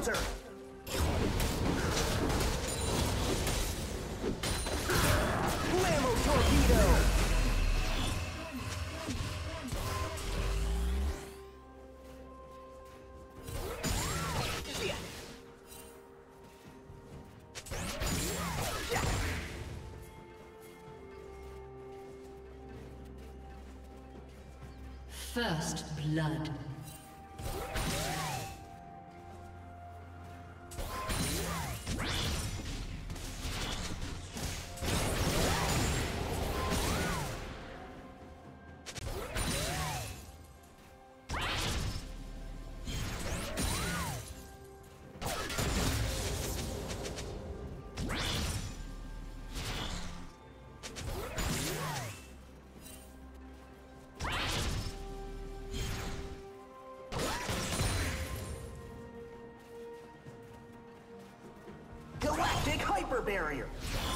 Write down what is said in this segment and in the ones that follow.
bulldozer! Blammo torpedo! First blood. Galactic hyper barrier!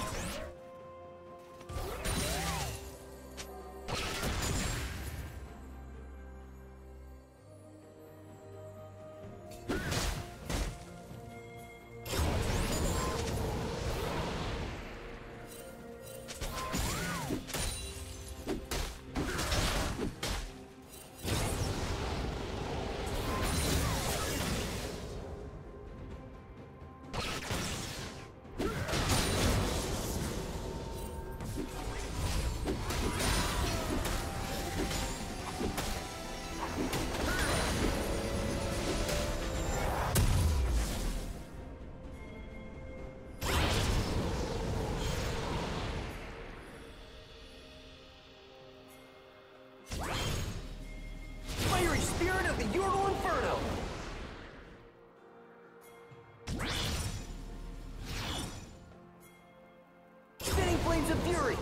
Spirit of the Ural Inferno! Spinning Flames of Fury!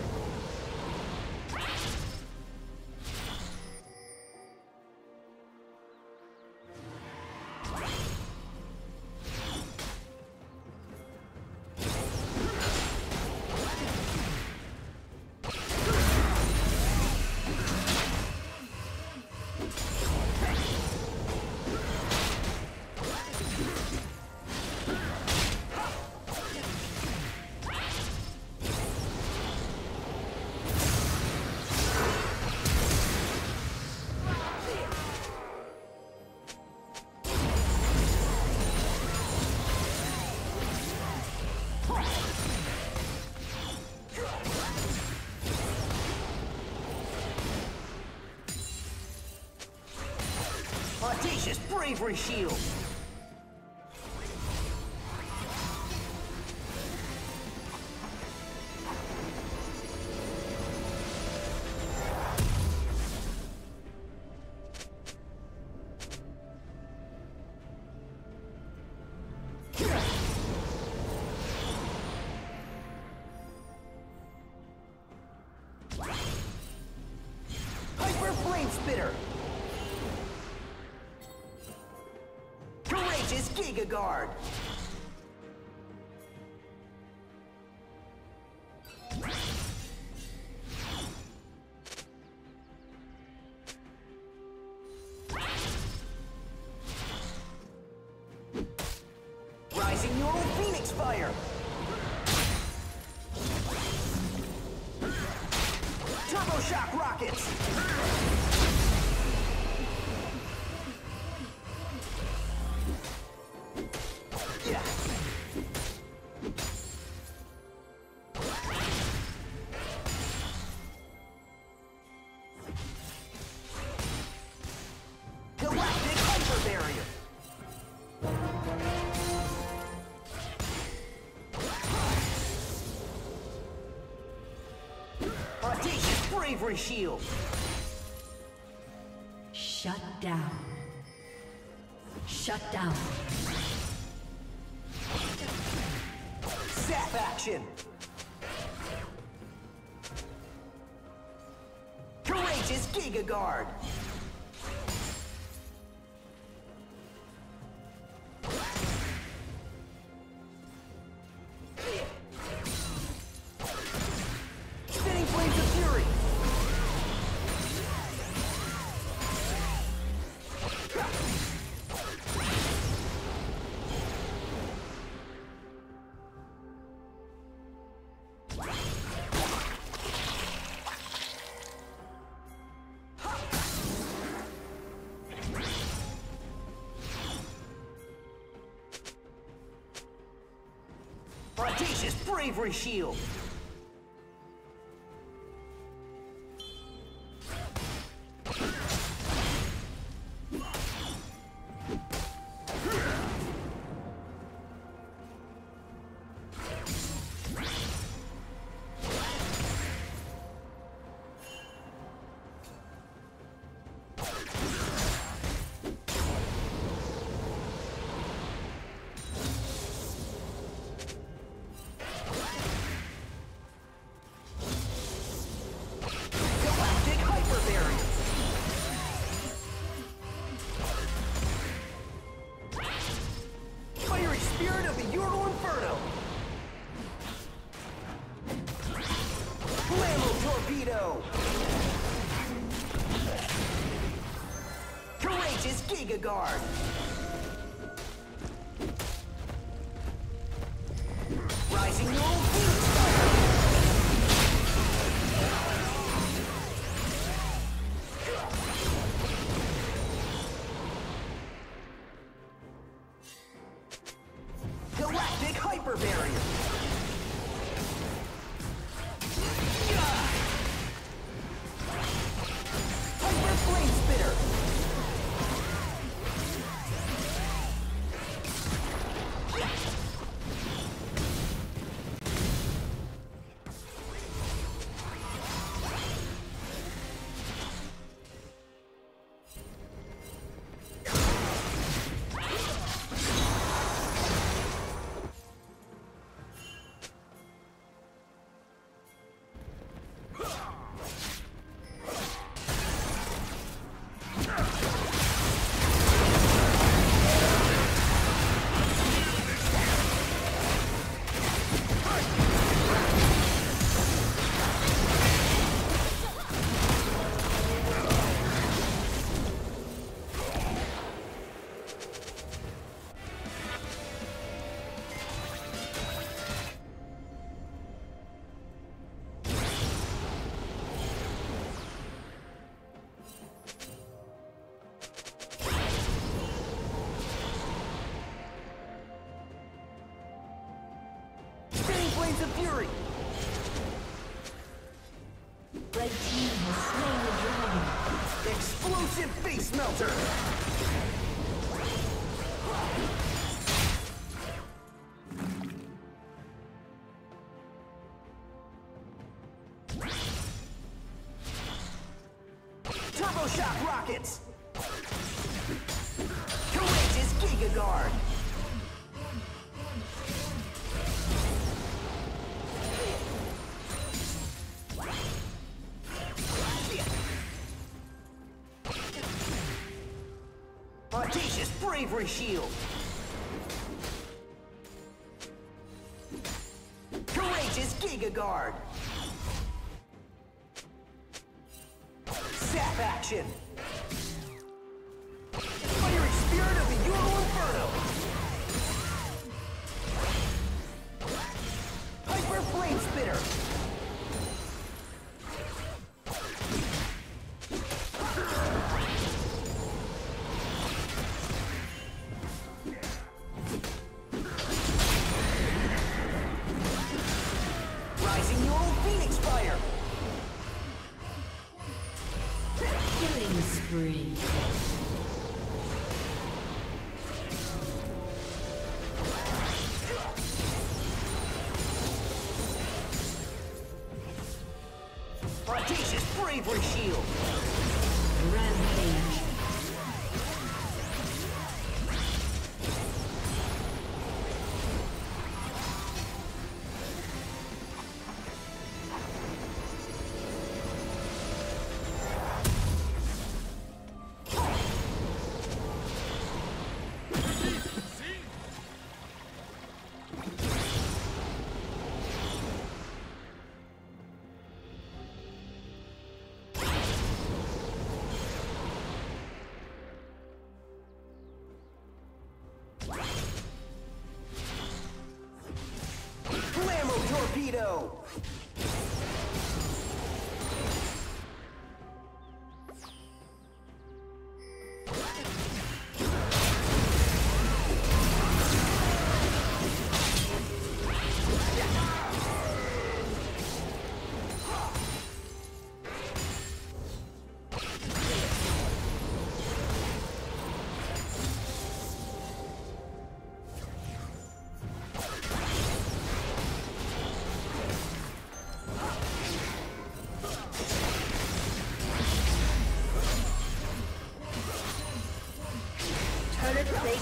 Audacious Bravery Shield! Hyper Flame Spitter! Courageous Giga Guard! Rising Neural Phoenix Fire! Turbo Shock Rockets! Galactic Hyper Barrier! Audacious Bravery Shield! Shut down. Shut down. Zap Action! Courageous Giga Guard! Spinning Flames of Fury! bravery shield. Courageous Giga Guard. Rising Neural Phoenix Fire. Galactic Hyper Barrier. Hyper Flame Spitter. Blades of Fury! Red team has slain the dragon. Explosive Face Melter! Turbo Shock Rockets! Courageous Giga Guard! Audacious Bravery Shield! Courageous Giga Guard! Zap Action! Fiery Spirit of the Euro Inferno! Hyper Flame Spitter! Rising Neural Phoenix Fire! Killing spree. Audacious Bravery Shield! Rampage.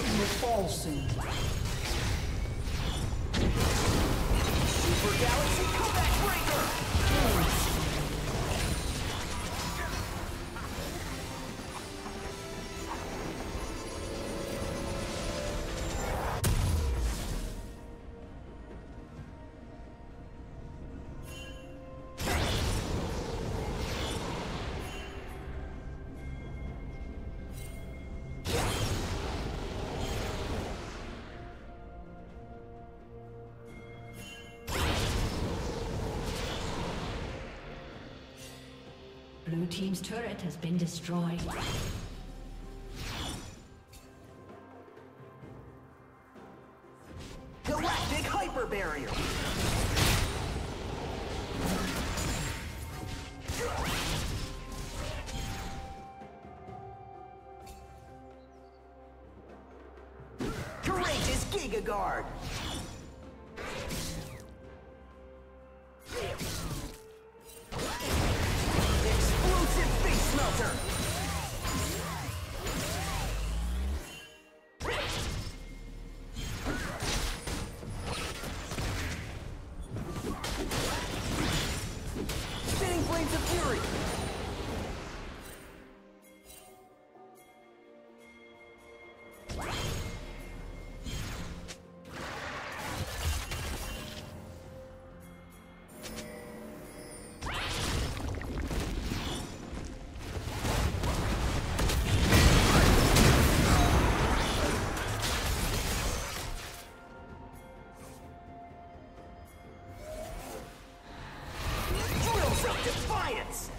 will fall soon. Super Galaxy Comeback Breaker! Blue team's turret has been destroyed. Galactic Hyper Barrier! Courageous Giga Guard! Explosive Face Melter! Spinning Flames of Fury! Drills of Defiance!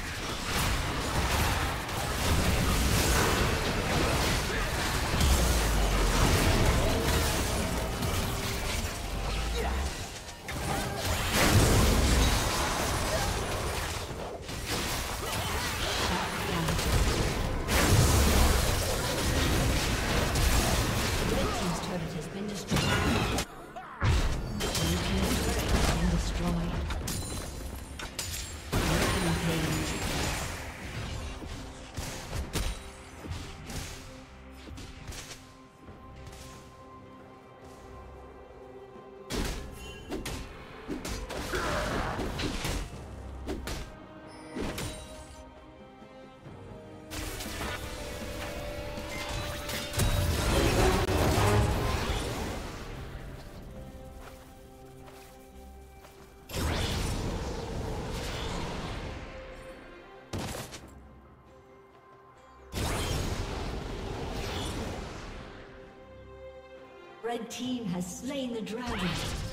Red team's turret has been destroyed. Blue team's turret has been destroyed. Rampage. Red team has slain the dragon.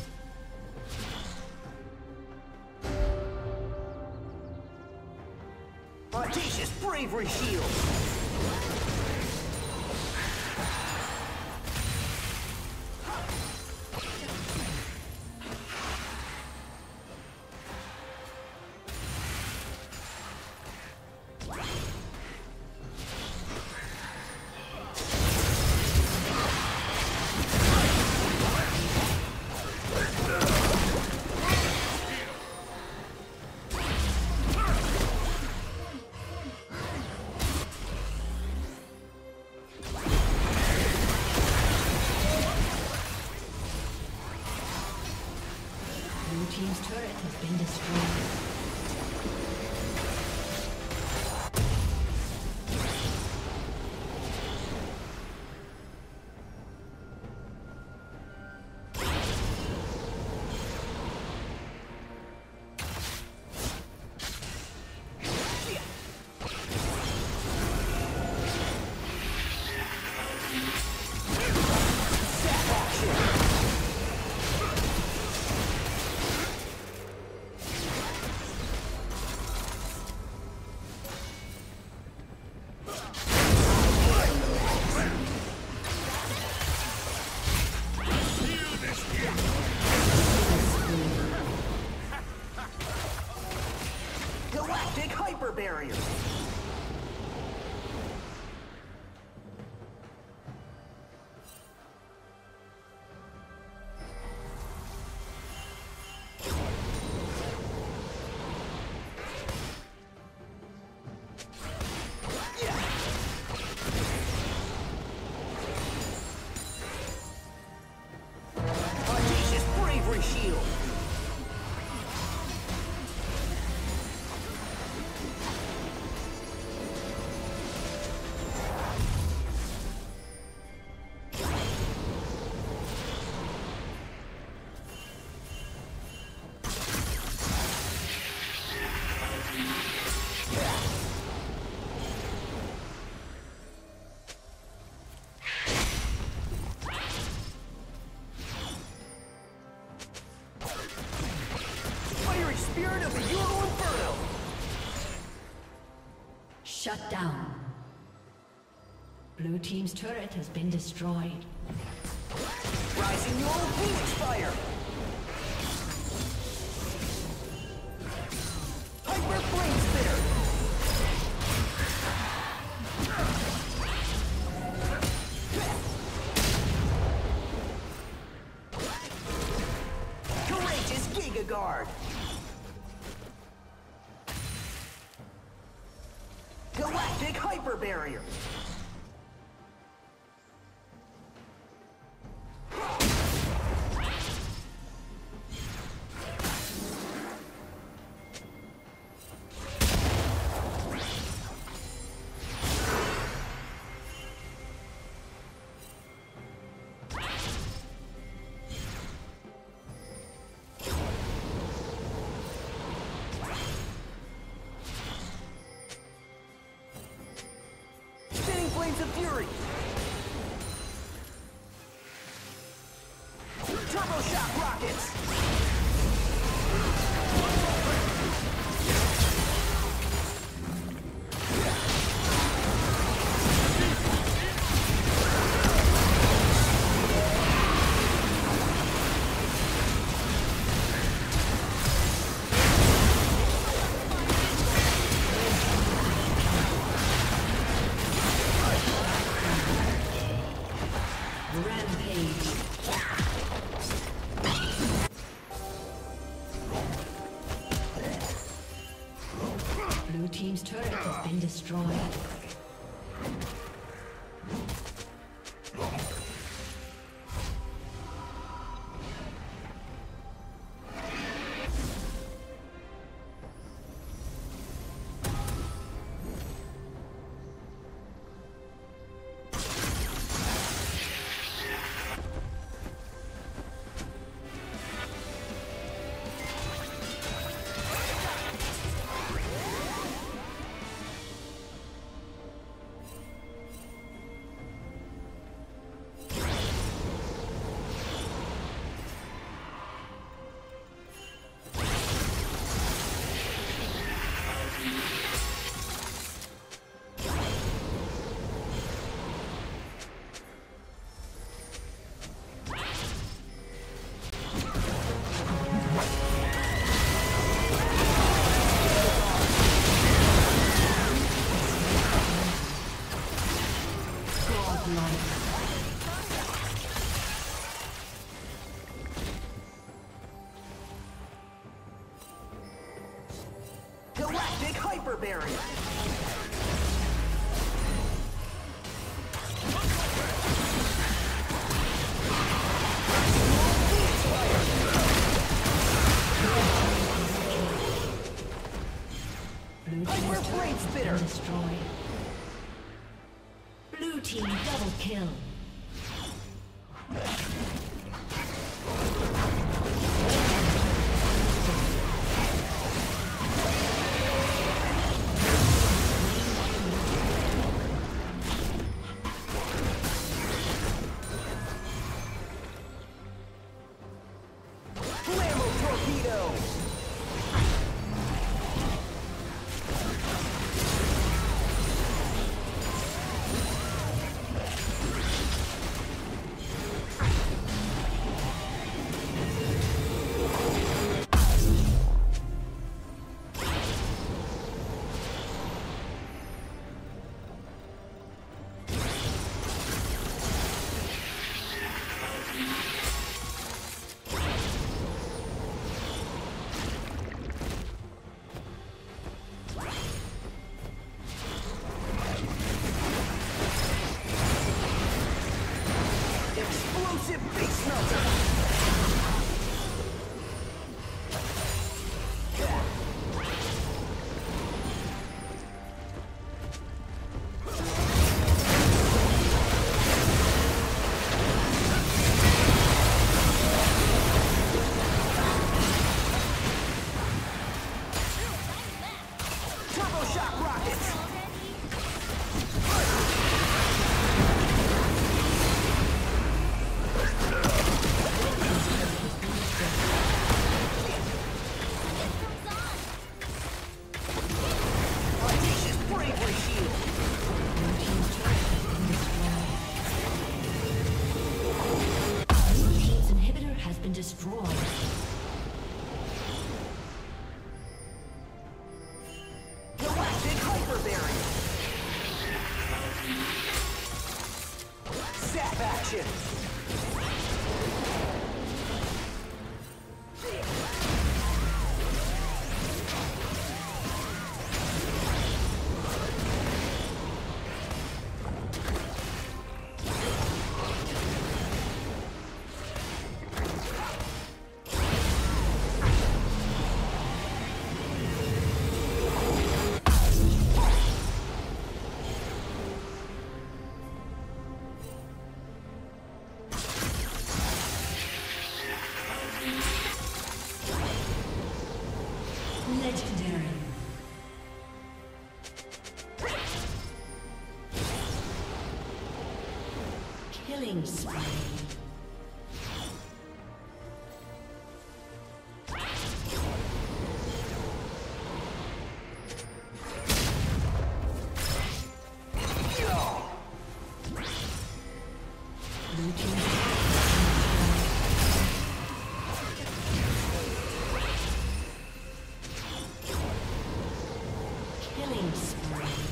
Audacious Bravery Shield! Blue team's turret has been destroyed. Galactic Hyper Barrier! Fiery spirit of the Euro Inferno! Shut down. Blue team's turret has been destroyed. Rising Euro Phoenix Fire! Hyper Flame Spitter! Courageous Giga Guard! Galactic Hyper Barrier! Flames of Fury! Turbo Shock Rockets! Blue team's turret has been destroyed. Galactic Hyper Barrier! Hyper Flame Spitter! Destroyed. Blue team double kill. Turbo shock rockets! Audacious bravery shield! Blue team's inhibitor has been destroyed. Galactic hyper barrier! Zap action! Legendary. Killing spree. Blue team. Killing spree.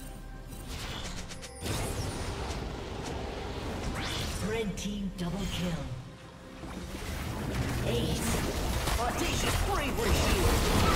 Red team double kill. Ace. Audacious bravery shield!